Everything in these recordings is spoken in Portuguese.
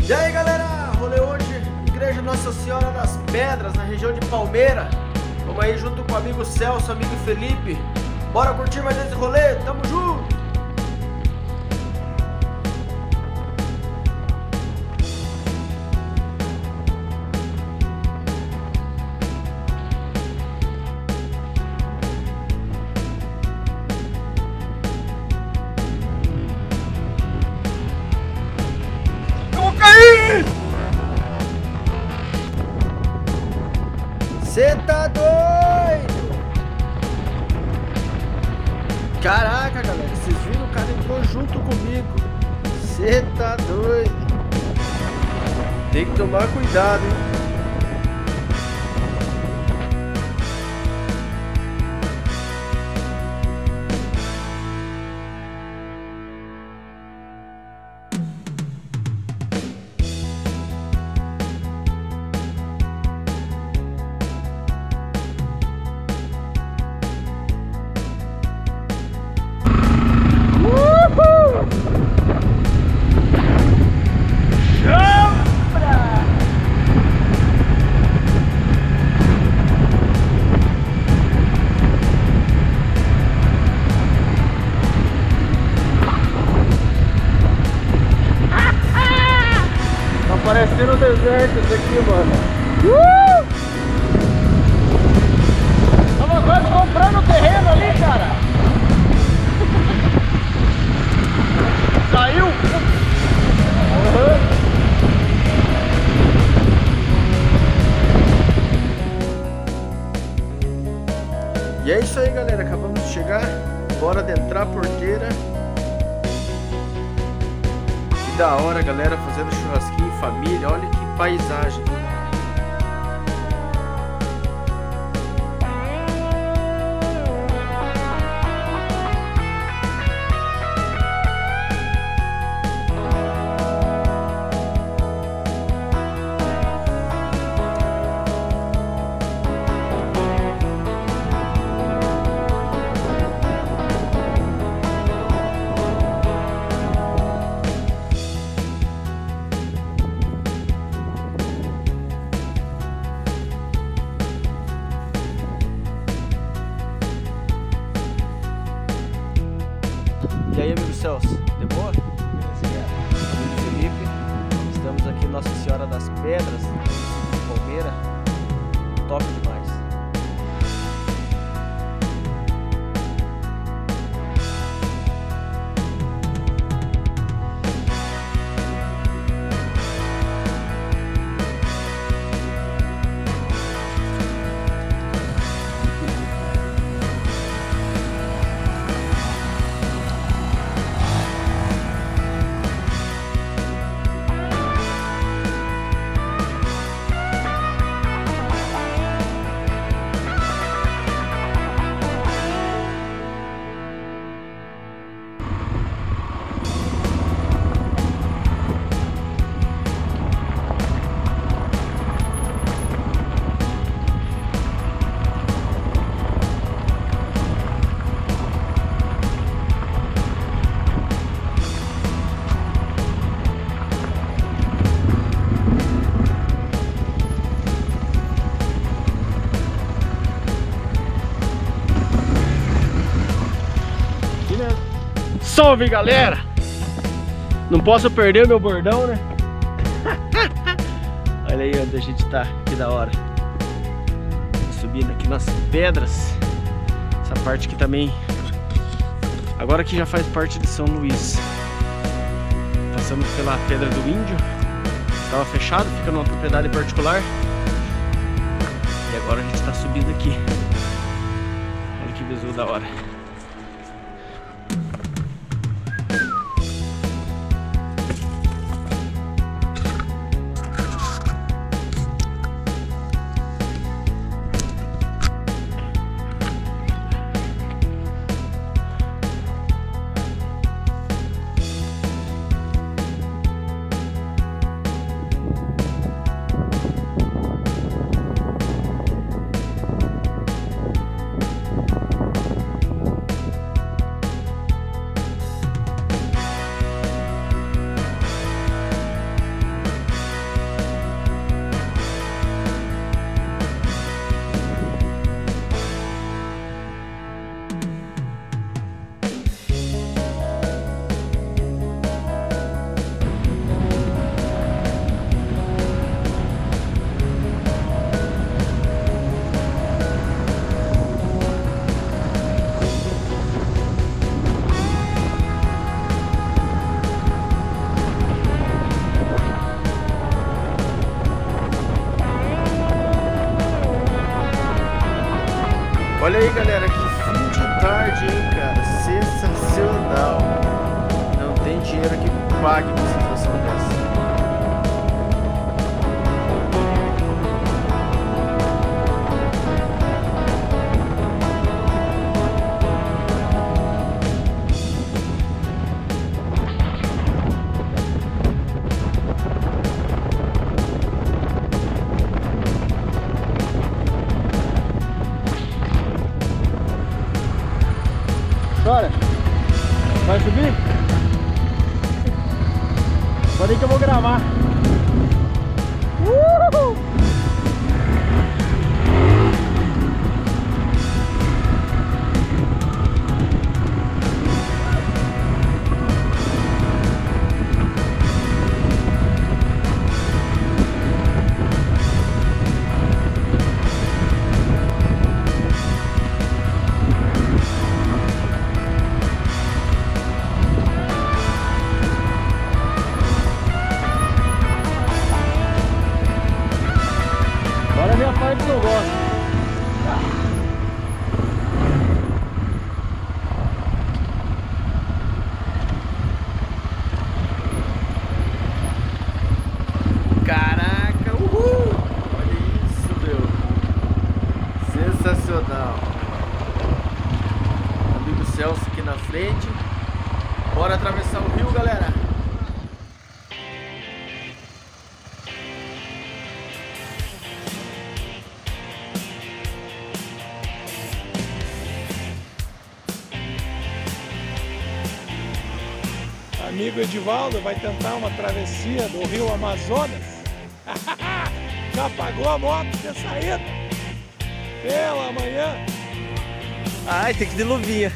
E aí galera, rolê hoje, Igreja Nossa Senhora das Pedras, na região de Palmeira. Vamos aí junto com o amigo Celso, amigo Felipe. Bora curtir mais esse rolê, tamo junto! Cê tá doido? Caraca, galera, vocês viram? O cara entrou junto comigo. Cê tá doido? Tem que tomar cuidado, hein? Parecendo o deserto isso aqui, mano. Tava quase comprando terreno ali, cara. Saiu. E é isso aí, galera. Acabamos de chegar. Bora adentrar a porteira. Da hora, galera, fazendo churrasquinho em família. Olha que paisagem. E aí, amigo Celso, de boa? Amigo Felipe, estamos aqui em Nossa Senhora das Pedras, em Palmeira. Top demais. Salve, galera! Não posso perder o meu bordão, né? Olha aí onde a gente tá, que da hora. Subindo aqui nas pedras. Essa parte aqui também. Agora que já faz parte de São Luís. Passamos pela Pedra do Índio. Estava fechado, fica numa propriedade particular. E agora a gente tá subindo aqui. Olha que visual da hora. Olha aí, galera, que fim de tarde, hein, cara? Sensacional. Não tem dinheiro que pague uma situação dessa. Bora! Vai subir? Pode ir que eu vou gravar. Agora vem a parte que eu gosto. Caraca, uhul! Olha isso, meu. Sensacional. Amigo Celso aqui na frente. Bora atravessar o rio, galera. Amigo Edivaldo vai tentar uma travessia do rio Amazonas. Já pagou a moto de saída? Pela manhã. Ai, tem que ir de luvinha.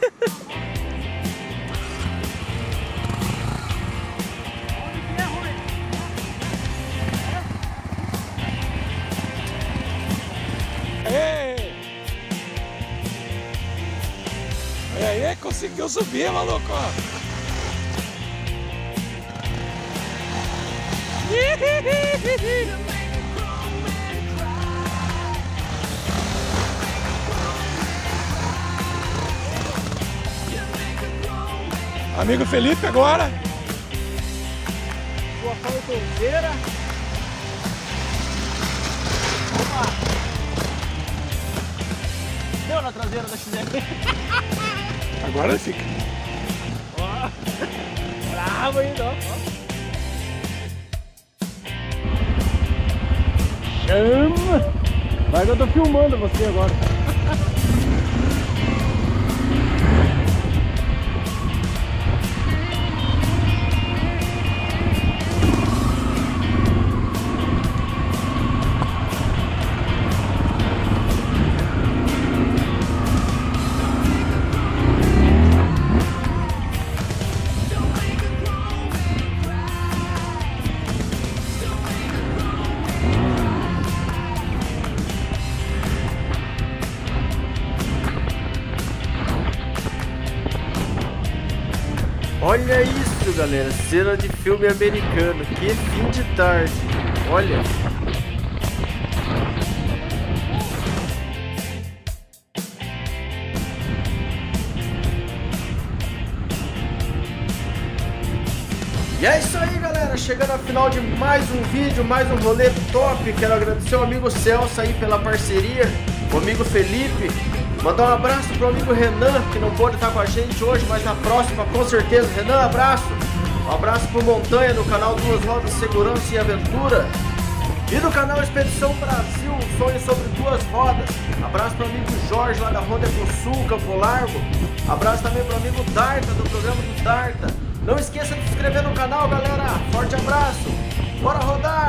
Ei! E aí, conseguiu subir, maluco? Amigo Felipe agora. Sua faltoseira. Deu na traseira da XL. Agora ele fica. Ó. Bravo ainda, ó. Chama! Vai que eu tô filmando você agora. Olha isso, galera, cena de filme americano, que fim de tarde, olha. E é isso aí, galera, chegando ao final de mais um vídeo, mais um rolê top. Quero agradecer ao amigo Celso aí pela parceria, o amigo Felipe. Mandar um abraço pro amigo Renan, que não pôde estar com a gente hoje, mas na próxima com certeza. Renan, abraço. Um abraço pro Montanha, do canal Duas Rodas Segurança e Aventura. E do canal Expedição Brasil, um sonho sobre duas rodas. Abraço pro amigo Jorge, lá da Honda Sul, Campo Largo. Abraço também pro amigo Darta, do programa do Darta. Não esqueça de se inscrever no canal, galera. Forte abraço. Bora rodar!